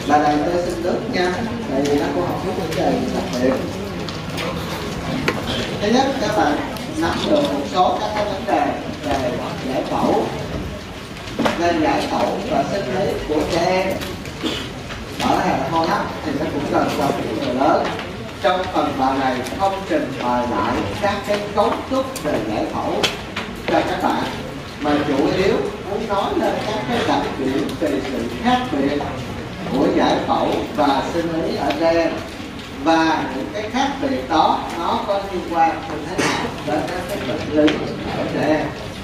Là này tôi xin nước nha, tại vì nó cũng không có vấn đề đặc biệt. Thứ nhất, các bạn nắm được một số các cái vấn đề về giải phẫu, nên giải phẫu và sinh lý của trẻ em ở hệ hô hấp thì nó cũng cần cho những người lớn. Trong phần bài này không trình bày lại các cái cấu trúc về giải phẫu cho các bạn, mà chủ yếu muốn nói lên các cái đặc điểm về sự khác biệt của giải phẫu và sinh lý ở trẻ em, và những cái khác biệt đó nó có liên quan như thế nào đến các cái bệnh lý ở trẻ em.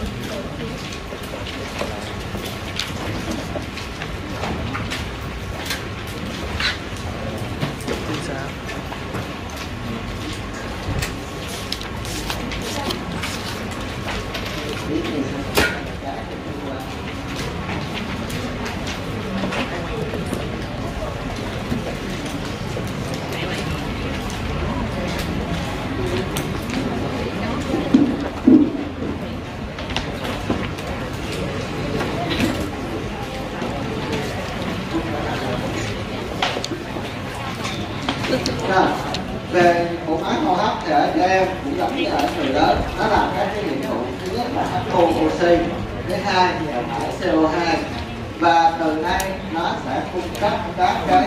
Về bộ máy hô hấp thì ở trẻ em cũng giống như ở người lớn, nó làm các cái nhiệm vụ. Thứ nhất là hấp thu oxy, thứ hai là thải CO2, và từ đây nó sẽ cung cấp các cái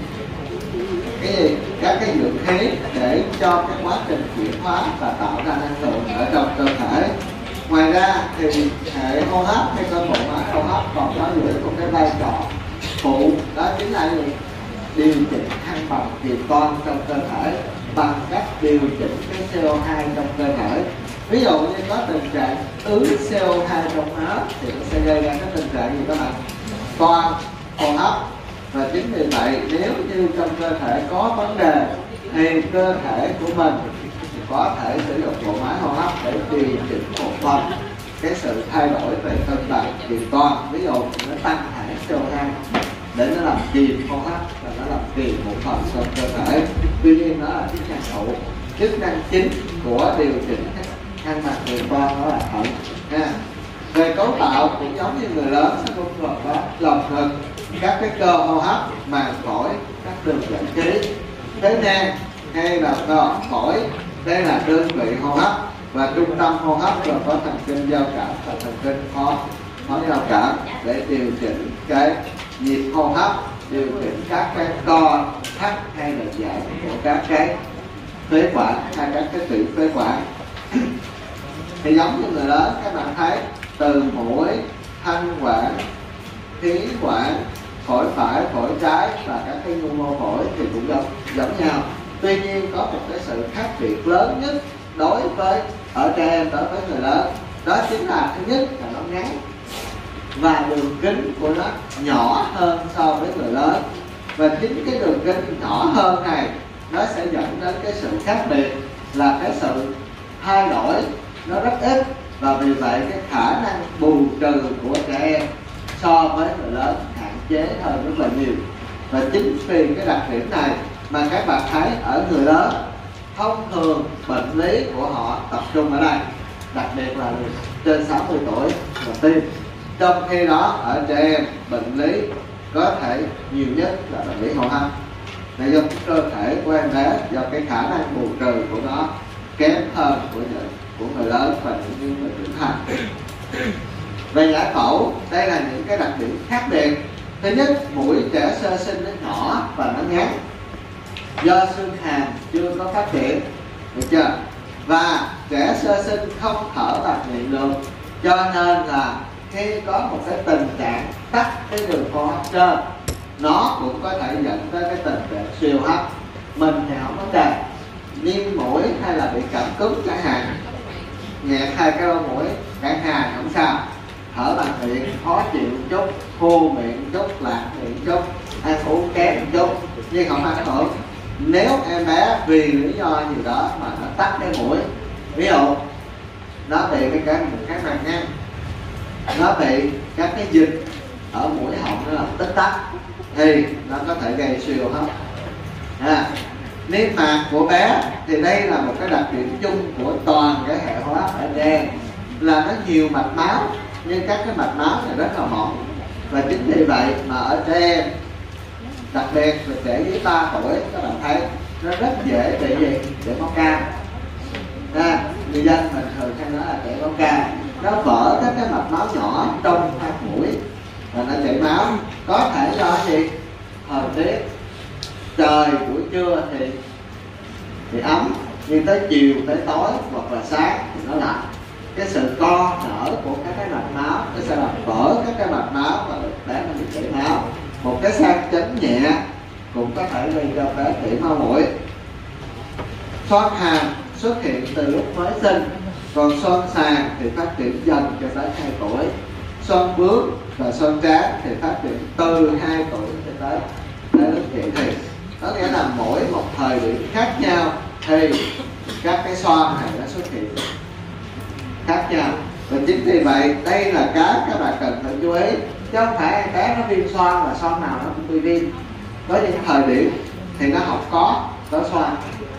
gì, các cái dưỡng khí để cho cái quá trình chuyển hóa và tạo ra năng lượng ở trong cơ thể. Ngoài ra thì hệ hô hấp hay cơ bộ máy hô hấp còn có một cái vai trò phụ, đó chính là gì? Điều chỉnh thăng bằng kiềm toan trong cơ thể bằng cách điều chỉnh cái CO2 trong cơ thể. Ví dụ như có tình trạng ứ CO2 trong máu thì nó sẽ gây ra cái tình trạng gì các bạn? Toan hô hấp. Và chính vì vậy nếu như trong cơ thể có vấn đề thì cơ thể của mình có thể sử dụng bộ máy hô hấp để điều chỉnh một phần cái sự thay đổi về cân bằng kiềm toan. Ví dụ nó tăng thải CO2 để nó làm kiềm hô hấp và nó làm kiềm một phần trong cơ thể. Tuy nhiên nó là chức năng phụ, chức năng chính của điều chỉnh thăng bằng kiềm toan đó là thận nha. Về cấu tạo cũng giống như người lớn, nó cũng gồm có lồng ngực, các cái cơ hô hấp, màng phổi, các đường dẫn khí, phế nang hay là phổi, đây là đơn vị hô hấp, và trung tâm hô hấp rồi có thần kinh giao cảm và thần kinh phó giao cảm để điều chỉnh cái nhịp hô hấp, điều chỉnh các cái co thắt hay là giãn của các cái phế quản hay các cái tủy phế quản. Thì giống như người lớn, các bạn thấy từ mũi, thanh quản, khí quản, phổi phải, phổi trái và các cái nhu mô phổi thì cũng giống nhau. Tuy nhiên có một cái sự khác biệt lớn nhất đối với ở trẻ em đối với người lớn, đó chính là thứ nhất là nó ngắn và đường kính của nó nhỏ hơn so với người lớn. Và chính cái đường kính nhỏ hơn này nó sẽ dẫn đến cái sự khác biệt là cái sự thay đổi nó rất ít, và vì vậy cái khả năng bù trừ của trẻ em so với người lớn hạn chế hơn rất là nhiều. Và chính vì cái đặc điểm này mà các bạn thấy ở người lớn thông thường bệnh lý của họ tập trung ở đây, đặc biệt là trên 60 tuổi là tim. Trong khi đó ở trẻ em bệnh lý có thể nhiều nhất là bệnh lý hô hấp, là do cái cơ thể của em bé, do cái khả năng bù trừ của nó kém hơn của người lớn và những người trưởng thành. Về giải phẫu, đây là những cái đặc điểm khác biệt. Thứ nhất, mũi trẻ sơ sinh nó nhỏ và nó ngắn, do xương hàm chưa có phát triển, được chưa? Và trẻ sơ sinh không thở bằng miệng được, cho nên là khi có một cái tình trạng tắc cái đường hô hấp trên, nó cũng có thể dẫn tới cái tình trạng siêu hấp. Mình thì không vấn đề, viêm mũi hay là bị cảm cúm chẳng hạn, nghẹt hai cái lỗ mũi chẳng hạn không sao, thở bằng miệng khó chịu chút, khô miệng chút, lạc miệng chút, ăn uống kém một chút, nhưng không ảnh hưởng. Nếu em bé vì lý do gì đó mà nó tắc cái mũi, ví dụ nó bị cái màng nhăn, nó bị các cái dịch ở mũi họng nó làm tích tắc, thì nó có thể gây suy hô hấp. Niêm mạc của bé thì đây là một cái đặc điểm chung của toàn cái hệ hô hấp ở trẻ em, là nó nhiều mạch máu nhưng các cái mạch máu này rất là mỏng, và chính vì vậy mà ở trẻ em Đặc biệt là trẻ dưới 3 tuổi các bạn thấy nó rất dễ bị gì? Chảy máu cam. Người dân mình thường hay nói là chảy máu cam, nó vỡ các cái mạch máu nhỏ trong hang mũi và nó chảy máu. Có thể do gì? Thời tiết trời buổi trưa thì ấm, nhưng tới chiều tới tối hoặc là sáng thì nó lạnh. Cái sự co nở của các cái mạch máu nó sẽ làm vỡ các cái mạch máu và bé nó bị chảy máu. Một cái sang chấn nhẹ cũng có thể gây cho bé chảy máu mũi. Xoang hàm xuất hiện từ lúc mới sinh, còn xoang sàn thì phát triển dần cho tới 2 tuổi. Xoang bướu và xoang trán thì phát triển từ 2 tuổi cho tới lúc dậy thì. Có nghĩa là mỗi một thời điểm khác nhau thì các cái xoang này nó xuất hiện khác nhau. Và chính vì vậy đây là cái các bạn cần phải chú ý, chứ không phải em bé nó viêm xoang và xoang nào nó cũng bị viêm. Có những thời điểm thì nó không có xoang.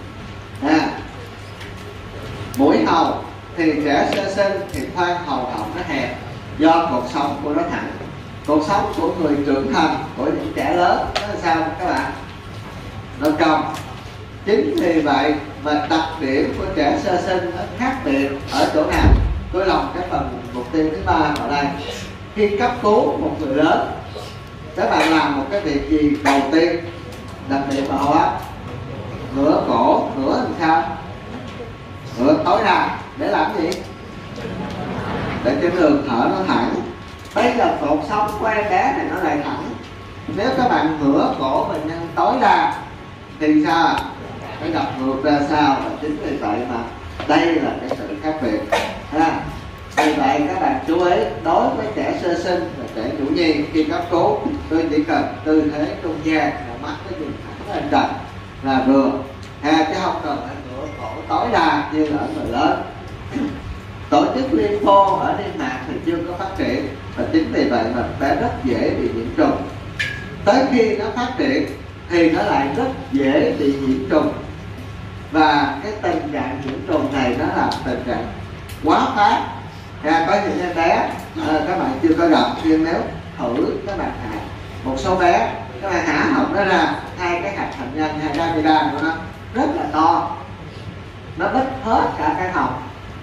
Mũi hầu thì trẻ sơ sinh thì khoang hầu họng nó hẹp do cột sống của nó thẳng. Cột sống của người trưởng thành, của những trẻ lớn nó là sao các bạn? Nó cong. Chính vì vậy mà đặc điểm của trẻ sơ sinh nó khác biệt ở chỗ nào? Tôi lòng cái phần mục tiêu thứ 3 ở đây. Khi cấp cứu một người lớn, các bạn làm một cái việc gì đầu tiên? Đặc biệt là hô hấp. Ngửa cổ, ngửa làm sao? Ngửa tối đa để làm gì? Để cho đường thở nó thẳng. Bây giờ cột sống của em bé này nó lại thẳng. Nếu các bạn ngửa cổ bệnh nhân tối đa thì sao? Nó gặp ngược ra sao? Và chính vì vậy mà đây là cái sự khác biệt. Vì vậy các bạn chú ý, đối với trẻ sơ sinh và trẻ chủ nhiên khi cấp cứu, tôi chỉ cần tư thế trung gian là mắt nó nhìn thẳng lên trần là vừa, chứ không cần phải ngửa cổ tối đa như ở người lớn. Tổ chức lympho ở niêm mạc thì chưa có phát triển, và chính vì vậy mà bé rất dễ bị nhiễm trùng. Tới khi nó phát triển thì nó lại rất dễ bị nhiễm trùng, và cái tình trạng nhiễm trùng này nó là tình trạng quá phát. Có những em bé các bạn chưa có gặp, nhưng nếu thử các bạn hạ một số bé, các bạn hả họng nó ra, hai cái hạt thành nhân hay amidan của nó rất là to, nó bít hết cả cái họng.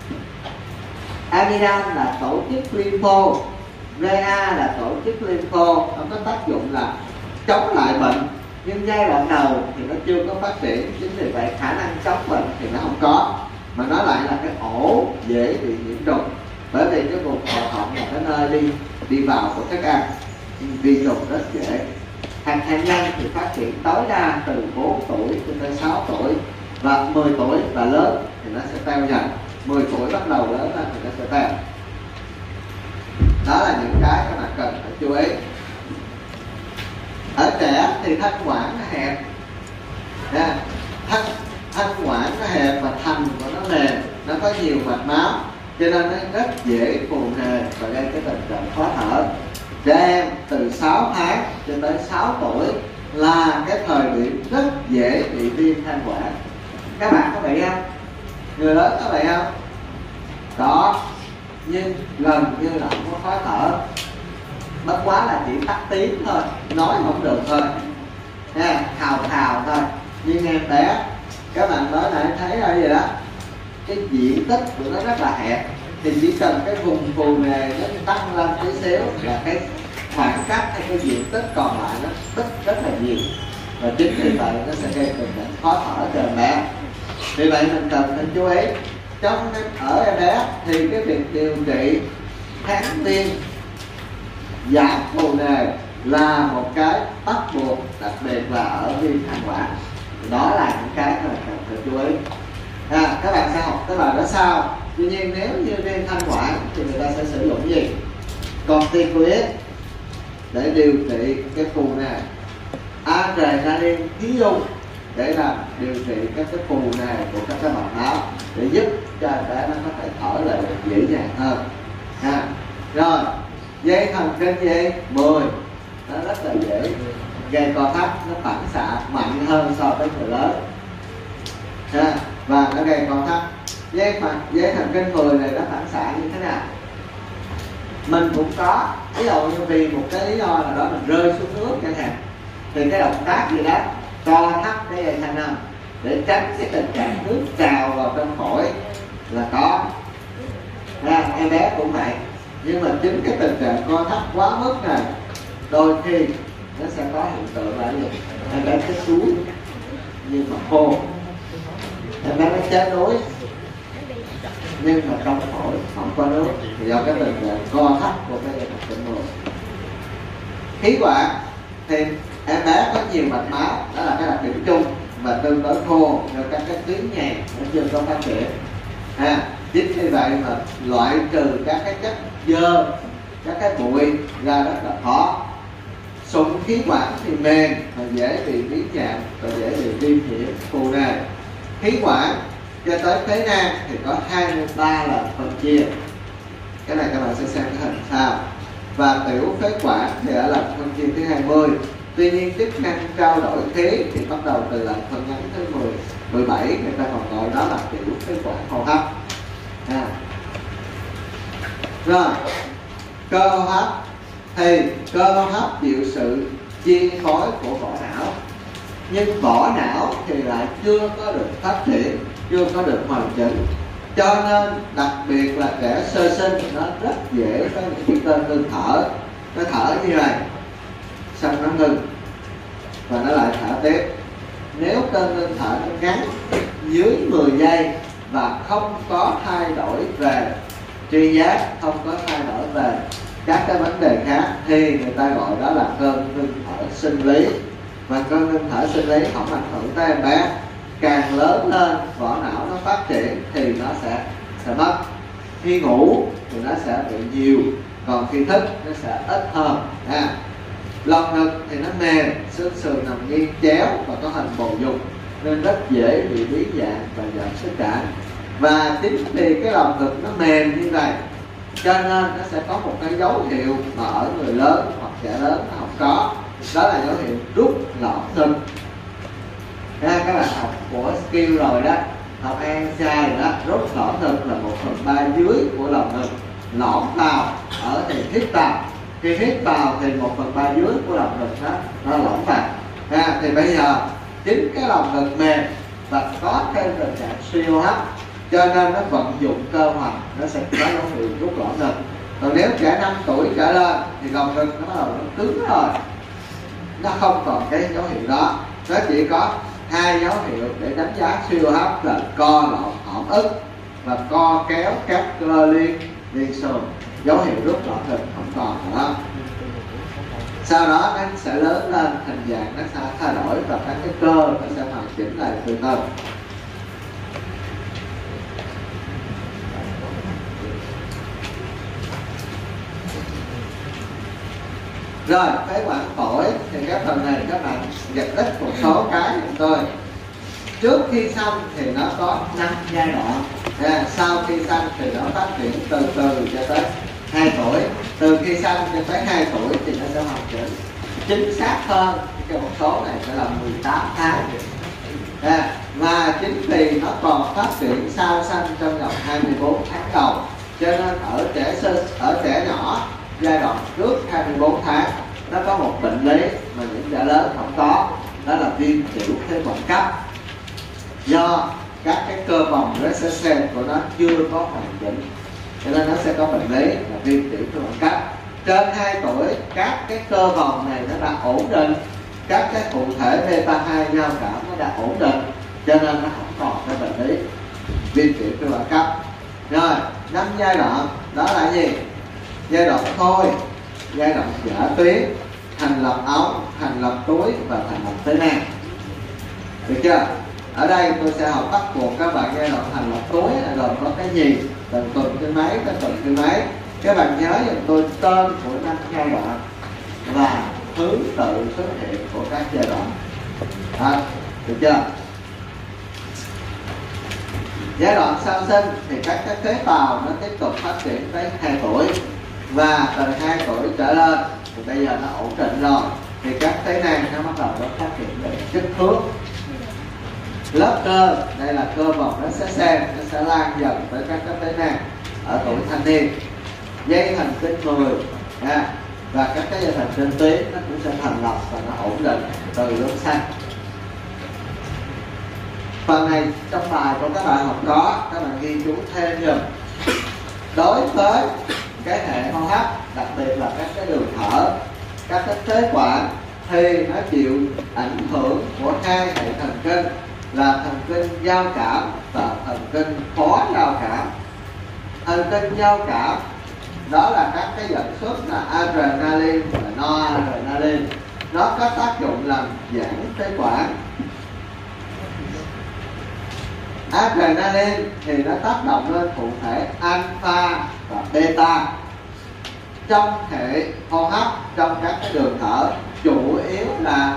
Amidan là tổ chức lympho, RA là tổ chức lympho, nó có tác dụng là chống lại bệnh, nhưng giai đoạn đầu thì nó chưa có phát triển. Chính vì vậy khả năng chống bệnh thì nó không có, mà nó lại là cái ổ dễ bị nhiễm trùng, bởi vì cái vùng hậu họng là cái nơi đi vào của thức ăn, vi trùng rất dễ. Hạt thành nhân thì phát triển tối đa từ 4 tuổi cho tới 6 tuổi, và 10 tuổi và lớn thì nó sẽ teo dần. 10 tuổi bắt đầu lớn lên thì nó sẽ teo. Đó là những cái các bạn cần phải chú ý. Ở trẻ thì thanh quản nó hẹp, thanh quản nó hẹp và thành của nó mềm, nó có nhiều mạch máu, cho nên nó rất dễ phù nề và gây cái tình trạng khó thở. Trẻ em từ 6 tháng cho tới 6 tuổi là cái thời điểm rất dễ bị viêm thanh quản. Các bạn có bị không? Người lớn có bị không? Có, nhưng gần như là không có khó thở, bất quá là chỉ tắt tiếng thôi, nói không được thôi, khào thôi. Nhưng em bé, các bạn nói nãy thấy rồi gì đó, cái diện tích của nó rất là hẹp, thì chỉ cần cái vùng phù nề nó tăng lên tí xíu là cái khoảng cách hay cái diện tích còn lại nó tích rất là nhiều, và chính vì vậy nó sẽ gây tình trạng khó thở cho em bé. Vì vậy mình cần phải chú ý trong ở em bé thì cái việc điều trị kháng viêm giảm phù nề là một cái bắt buộc, đặc biệt là ở viêm thanh quản. Đó là những cái mà cần phải chú ý. Các bạn sẽ học cái bài đó sau. Tuy nhiên nếu như viêm thanh quản thì người ta sẽ sử dụng gì? Corticoid để điều trị cái phù nề, adrenaline khí dung để làm điều trị các cái phù nề của các cái mạch máu, để giúp cho bé nó có thể thở lại được dễ dàng hơn. Rồi dây thần kinh gì? 10, nó rất là dễ gây co thắt, nó phản xạ mạnh hơn so với người lớn, và nó gây co thắt. Dây thần kinh 10 này nó phản xạ như thế nào? Mình cũng có, ví dụ như vì một cái lý do nào đó mình rơi xuống nước chẳng hạn, thì cái động tác gì đó co thắt cái dây thanh âm để tránh cái tình trạng nước trào vào trong phổi là có. Em bé cũng vậy, nhưng mà chính cái tình trạng co thắt quá mức này đôi khi nó sẽ có hiện tượng là gì? Em bé chết đuối nhưng mà khô, em bé nó chết đuối nhưng mà trong phổi không có nước, thì do cái tình trạng co thắt của cái dây thần kinh người. Khí quản thì em bé có nhiều mạch máu, đó là cái đặc điểm chung, và tương đối khô do các cái tuyến nhầy nó chưa có phát triển. Chính vì vậy mà loại trừ các cái chất dơ, các cái bụi ra rất là khó. Sụn khí quản thì mềm và dễ bị biến dạng và dễ bị viêm nhiễm phù nề. Khí quản cho tới phế nang thì có 23 lần phân chia. Cái này các bạn sẽ xem cái hình sau. Và tiểu phế quản thì ở lần phân chia thứ 20. Tuy nhiên chức năng trao đổi khí thì bắt đầu từ lần phân nhánh thứ 17, người ta còn gọi đó là tiểu phế quản hô hấp. Rồi, cơ hô hấp thì cơ hô hấp chịu sự chi phối của vỏ não, nhưng vỏ não thì lại chưa có được phát triển, chưa có được hoàn chỉnh, cho nên đặc biệt là trẻ sơ sinh nó rất dễ có những cái cơn ngưng thở. Nó thở như này xong nó ngừng và nó lại thở tiếp. Nếu cơn ngưng thở nó ngắn dưới 10 giây và không có thay đổi về tri giác, không có thay đổi về các cái vấn đề khác, thì người ta gọi đó là cơn ngưng thở sinh lý. Và cơn ngưng thở sinh lý không ảnh hưởng tới em bé. Càng lớn lên vỏ não nó phát triển thì nó sẽ mất. Khi ngủ thì nó sẽ bị nhiều, còn khi thức nó sẽ ít hơn. Lồng ngực thì nó mềm, xương sườn nằm nghiêng chéo và có hình bầu dục nên rất dễ bị biến dạng và giảm sức cản. Và chính vì cái lồng ngực nó mềm như này cho nên nó sẽ có một cái dấu hiệu mà ở người lớn hoặc trẻ lớn nó không có, đó là dấu hiệu rút lõm ngực. Các bạn học của skill rồi đó, học ANSI rồi đó, rút lõm ngực là 1/3 dưới của lồng ngực lõm vào, ở thì hít vào, khi hít vào thì 1/3 dưới của lồng ngực nó lõm vào. Thì bây giờ chính cái lồng ngực mềm và có thêm tình trạng suy hô hấp cho nên nó vận dụng cơ hoành, nó sẽ có dấu hiệu rút lõm ngực. Còn nếu trẻ 5 tuổi trở lên thì lồng ngực nó bắt đầu nó cứng rồi, nó không còn cái dấu hiệu đó. Nó chỉ có hai dấu hiệu để đánh giá suy hô hấp là co lõm hõm ức và co kéo các cơ liên sườn. Dấu hiệu rút lõm ngực không còn nữa. Sau đó nó sẽ lớn lên, hình dạng nó sẽ thay đổi và các cái cơ nó sẽ hoàn chỉnh lại từ từ. Rồi, phế quản phổi thì cái phần này các bạn giải thích một số cái của tôi. Trước khi sanh thì nó có 5 giai đoạn. Sau khi sanh thì nó phát triển từ từ cho tới 2 tuổi. Từ khi sanh cho tới 2 tuổi thì nó sẽ hoàn chỉnh. Chính xác hơn cái một số này sẽ là 18 tháng. Và chính vì nó còn phát triển sau sanh trong vòng 24 tháng đầu, cho nên ở trẻ nhỏ giai đoạn trước 24 tháng nó có một bệnh lý mà những trẻ lớn không có, đó là viêm tiểu phế quản cấp. Do các cái cơ vòng Recessive của nó chưa có hoàn chỉnh, cho nên nó sẽ có bệnh lý là viêm tiểu phế quản cấp. Trên 2 tuổi các cái cơ vòng này nó đã ổn định, các cái cụ thể beta 2 giao cảm nó đã ổn định, cho nên nó không còn cái bệnh lý viêm tiểu phế quản cấp. Rồi 5 giai đoạn đó là gì? Giai đoạn thôi, giai đoạn giả tuyến, thành lập ống, thành lập túi và thành lập phế nang. Được chưa? Ở đây tôi sẽ học bắt buộc các bạn giai đoạn thành lập túi là gồm có cái gì, từng tuần thứ mấy, tới tuần thứ mấy. Các bạn nhớ giùm tôi tên của 5 giai đoạn và thứ tự xuất hiện của các giai đoạn. Được chưa? Giai đoạn sau sinh thì các cái tế bào nó tiếp tục phát triển tới 2 tuổi. Và từ 2 tuổi trở lên thì bây giờ nó ổn định rồi thì các phế nang nó bắt đầu nó phát triển về kích thước. Lớp cơ, đây là cơ vòng nó sẽ xem, nó sẽ lan dần tới các cái phế nang ở tuổi thanh niên. Dây thần kinh người và các cái dây thần kinh tuyến nó cũng sẽ thành lập và nó ổn định. từ luân xanh. Phần này trong bài của các bạn học có, các bạn ghi chú thêm giùm. Đối với cái hệ hô hấp, đặc biệt là các cái đường thở, các cái phế quản, thì nó chịu ảnh hưởng của hai hệ thần kinh là thần kinh giao cảm và thần kinh phó giao cảm. Thần kinh giao cảm đó là các cái dẫn xuất là adrenaline và noradrenaline, nó có tác dụng làm giãn phế quản. Adrenaline thì nó tác động lên thụ thể alpha và beta. Trong hệ hô hấp, trong các cái đường thở chủ yếu là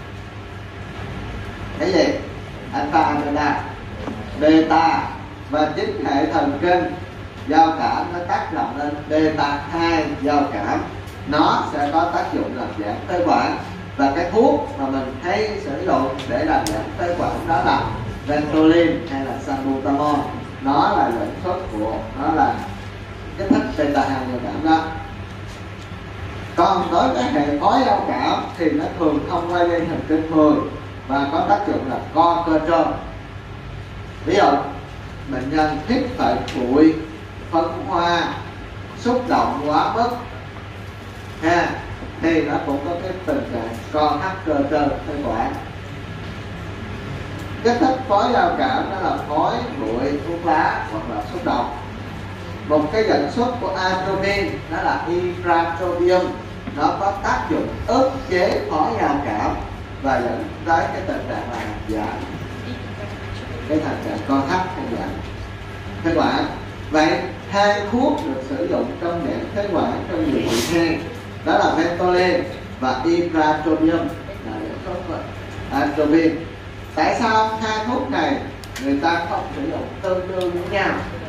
cái gì? Alpha, beta, beta, và chính hệ thần kinh giao cảm nó tác động lên beta 2 giao cảm, nó sẽ có tác dụng làm giãn phế quản. Và cái thuốc mà mình hay sử dụng để làm giãn phế quản đó là Ventolin hay là Salbutamol, nó là dẫn xuất của nó là kích thích beta 2 giao cảm đó. Còn đối với hệ phó giao cảm thì nó thường thông qua dây thần kinh 10 và có tác dụng là co cơ trơn. Ví dụ bệnh nhân hít phải bụi, phấn hoa, xúc động quá mức ha, thì nó cũng có cái tình trạng co thắt cơ trơn phế quản. Kích thích khói giao cảm đó là khói, bụi, thuốc lá hoặc là xúc động. Một cái dẫn xuất của atropine đó là ipratropium, nó có tác dụng ức chế khói giao cảm và dẫn tới cái tình trạng là giảm cái tình trạng co thắt hay giảm phế quản. Vậy hai thuốc được sử dụng trong giãn phế quản trong nhiều bệnh hen đó là Ventolin và ipratropium là dẫn xuất của atropine. Tại sao hai thuốc này người ta không sử dụng tương đương với nhau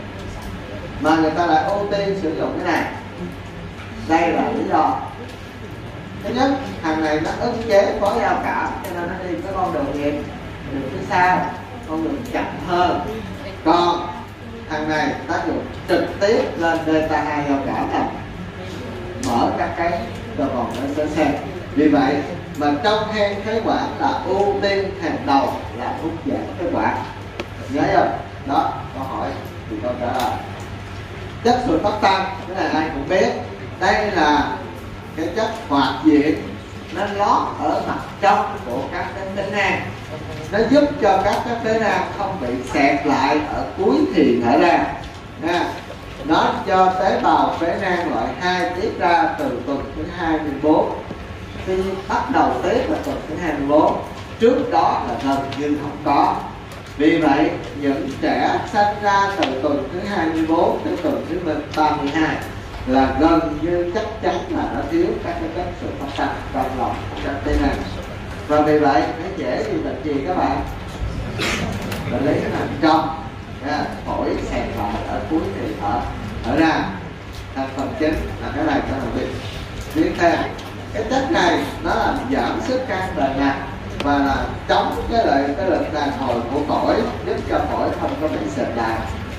mà người ta lại ưu tiên sử dụng cái này? Đây là lý do. Thứ nhất, thằng này nó ức chế khối giao cảm cho nên nó đi cái con đường gì? Đường phía sau, con đường chậm hơn. Còn thằng này tác dụng trực tiếp lên beta 2 giao cảm này, mở các cái cơ vòng nó sẽ xem. Vì vậy mà trong hen phế quản là ưu tiên hàng đầu là thuốc giãn phế quản. Nhớ không? Đó, câu hỏi thì câu trả lời. Chất surfactant, cái này ai cũng biết, đây là cái chất hoạt diện, nó lót ở mặt trong của các cái phế nang, nó giúp cho các cái phế nang không bị xẹt lại ở cuối thì thở ra nha. Nó cho tế bào phế nang loại 2 tiết ra từ tuần thứ 24. Khi bắt đầu tiết là tuần thứ 24, trước đó là gần như không có. Vì vậy những trẻ sinh ra từ tuần thứ 24 đến tuần thứ 32 là gần như chắc chắn là nó thiếu các cái chất surfactant trong lòng các tế này. Và vì vậy nó dễ bị bệnh gì các bạn? Bệnh lý nằm trong phổi xẹt lại ở cuối thì thở ra. Thành phần chính là cái này các bạn biết thêm. Cái chất này nó làm giảm sức căng bề mặt và là chống cái lực đàn hồi của phổi, giúp cho phổi không có bị xẹp lại.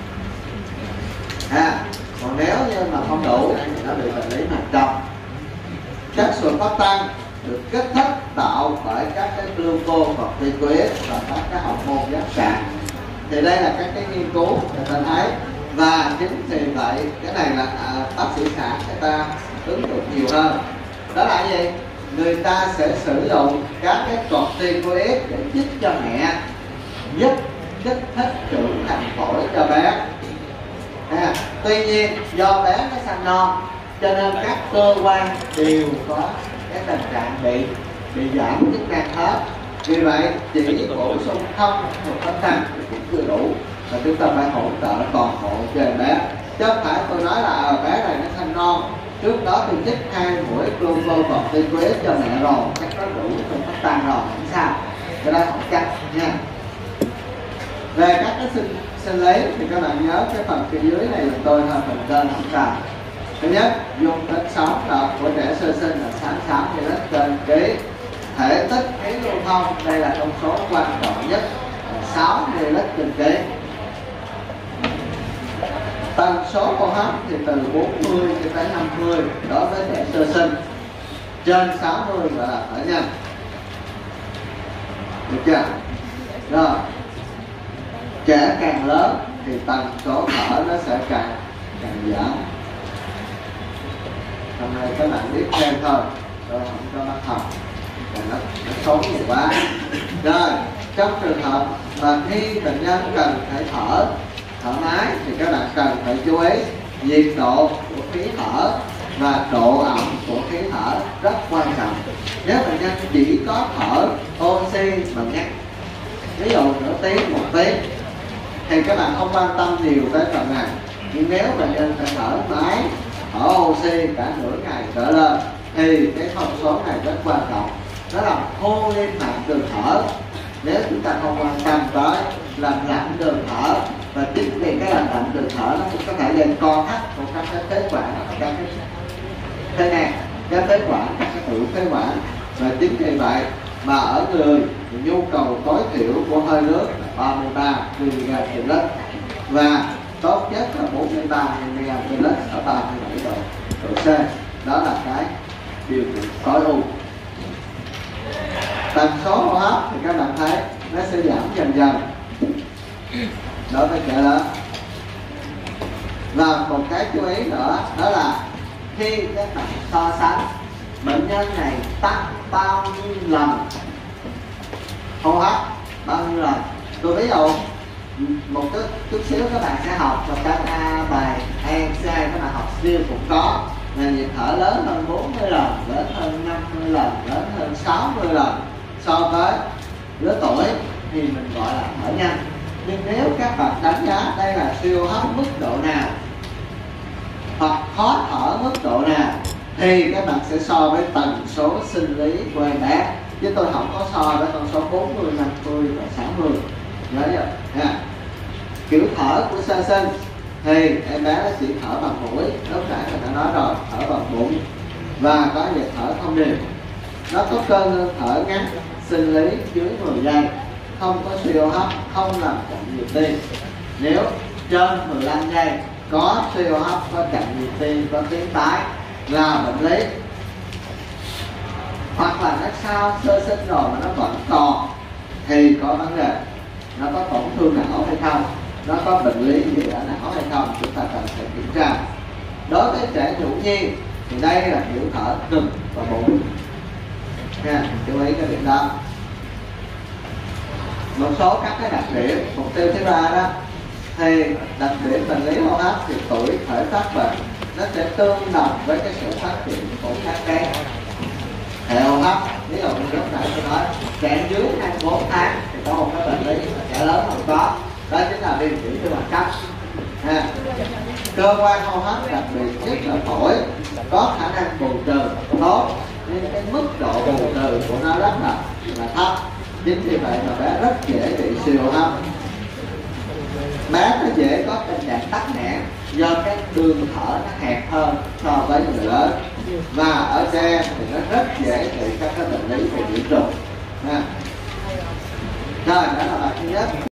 Còn nếu như mà không đủ thì nó bị bệnh lý nằm trong. Chất surfactant được kích thích tạo bởi các cái glucocorticoid và các cái hormone giác trạng. Thì đây là các cái nghiên cứu người ta thấy, và chính vì vậy cái này là bác sĩ sản người ta ứng dụng nhiều hơn. Đó là gì? Người ta sẽ sử dụng các cái corticoid để chích cho mẹ, giúp kích thích trưởng thành phổi cho bé. Tuy nhiên do bé nó sanh non cho nên các cơ quan đều có cái tình trạng bị giảm chức năng hết. Vì vậy chỉ bổ sung không surfactant cũng chưa đủ, và chúng ta phải hỗ trợ toàn bộ cho bé. Chứ không phải tôi nói là bé này nó sanh non, trước đó tôi chích 2 mũi glucocorticoid cho mẹ rồi, chắc nó đủ surfactant rồi, không sao. Cái đó không chắc nha. Về các cái sinh lý thì các bạn nhớ cái phần phía dưới này là tôi hơi phần trên không cần. Thứ nhất, dung tích sống là của trẻ sơ sinh là 66 ml trên ký. Thể tích khí lưu thông, đây là thông số quan trọng nhất, 6 ml trên ký. Tần số hô hấp thì từ 40 cho tới 50 đối với trẻ sơ sinh, trên 60 gọi là thở nhanh. được chưa? Rồi trẻ càng lớn thì tần số thở nó sẽ càng giảm. Hôm nay các bạn biết thêm thôi, tôi không cho bắt học, nó xấu nhiều quá. Rồi trong trường hợp mà khi bệnh nhân cần phải thở máy thì các bạn cần phải chú ý nhiệt độ của khí thở và độ ẩm của khí thở rất quan trọng. Nếu bệnh nhân chỉ có thở oxy bằng nhắc, ví dụ nửa tiếng, 1 tiếng, thì các bạn không quan tâm nhiều tới phần này. Nhưng nếu bệnh nhân phải thở máy, thở oxy cả nửa ngày trở lên thì cái thông số này rất quan trọng. Nó làm hô lên mạng đường thở. Nếu chúng ta không quan tâm tới làm lạnh đường thở, và chính vì cái làm lạnh đường thở nó cũng có thể gây co thắt của các cái phế quản, các cái này, các phế quản, các cái tụ phế quản. Và chính vì vậy mà ở người thì nhu cầu tối thiểu của hơi nước là 33 mg trên lít và tốt nhất là 43 mg trên lít ở 37 độ C. Đó là cái điều kiện tối ưu. Tần số hô hấp thì các bạn thấy nó sẽ giảm dần dần đối với trẻ lớn. Và một cái chú ý nữa đó là khi các bạn so sánh bệnh nhân này tăng bao nhiêu lần hô hấp, bao nhiêu lần. Tôi ví dụ một chút xíu các bạn sẽ học trong các bài ANC, các bạn học riêng cũng có là nhịp thở lớn hơn 40 lần, lớn hơn 50 lần, lớn hơn 60 lần so với lứa tuổi thì mình gọi là thở nhanh. Nhưng nếu các bạn đánh giá đây là siêu hấp mức độ nào hoặc khó thở mức độ nào thì các bạn sẽ so với tần số sinh lý của em bé, chứ tôi không có so với con số 40, 50 và 60. Nhớ chưa? Kiểu thở của sơ sinh thì em bé nó chỉ thở bằng mũi, lúc nãy người ta nói rồi, thở bằng bụng và có nhịp thở không đều. Nó có cơ hơn thở ngắn sinh lý dưới 10 giây, không có siêu hấp, không làm chậm nhịp tim. Nếu trên 15 giây có siêu hấp, có chậm nhịp tim, có tiếng tái là bệnh lý. Hoặc là nó sau sơ sinh rồi mà nó vẫn còn thì có vấn đề, nó có tổn thương não hay không, nó có bệnh lý gì ở não hay không, chúng ta cần phải kiểm tra. Đối với trẻ nhũ nhi thì đây là kiểu thở ngực và bụng nha, chú ý cái điểm đó. Một số các cái đặc điểm mục tiêu thứ ba đó thì đặc điểm bệnh lý hô hấp thì tuổi khởi phát bệnh nó sẽ tương đồng với cái sự phát triển của các cái hệ hô hấp. Ví dụ như lúc nãy tôi nói trẻ dưới 24 tháng thì có một cái bệnh lý mà trẻ lớn không có, đó chính là viêm tiểu phế quản cấp. Cơ quan hô hấp đặc biệt nhất là phổi có khả năng bù trừ tốt, nhưng cái mức độ bù trừ của nó rất là thấp. Chính vì vậy mà bé rất dễ bị siêu hô hấp. Bé nó dễ có tình trạng tắc nghẽn do cái đường thở nó hẹp hơn so với người lớn, và ở trẻ em thì nó rất dễ bị các cái bệnh lý về nhiễm trùng. Rồi đó là bài thứ nhất.